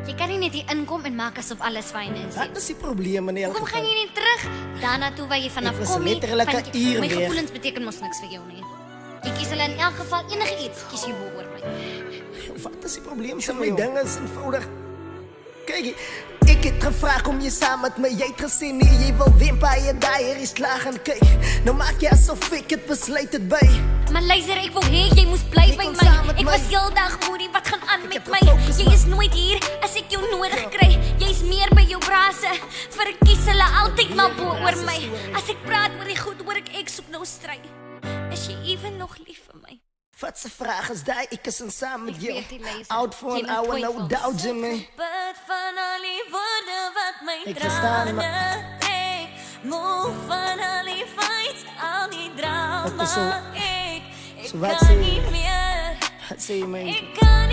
Jy kan nie net hier inkom en maak asof alles fyn is. Dat is die probleem in elk Hoekom gaan geval. jy nie terug? Daarna toe waar jy vanaf Ek was kom nie. letterlik van 'n jy- uur My weg. gevoelens beteken mos niks vir jou nie. Jy kies hulle in elk geval enige iets kies jy bo oor my. Wat is die probleem? My ding is eenvoudig. Kyk, ek het gevraag om jy saam met my. Jy het gesê nee, jy wil Vampire Diaries klaar gaan kyk. Nou maak jy asof ek het besluit het by. Maar luister, ek wou hê jy moes bly Jy by kom my. saam met Ek my. was heeldag moerie, wat gaan aan met het my? gefokus, Jy maar- is nooit hier as ek jou nodig kry. Jy's meer by jou brase. Verkies hulle altyd maar bo oor my. As ek praat oor die goed, hoor ek soek nou stry. Is jy even nog lief vir my? Wat se vraag is daai? Ek is saam met Ek jou. weet nie, luister. Out for Jy an moet hour, no twyfel. doubt, Jimmy. Bid van al die woorde wat my Ek verstaan, trane maar- trek. Moe van al die fights, al die drama. Okay, so Ek wat kan sê nie jy? meer. Wat sê jy, my? Ek kan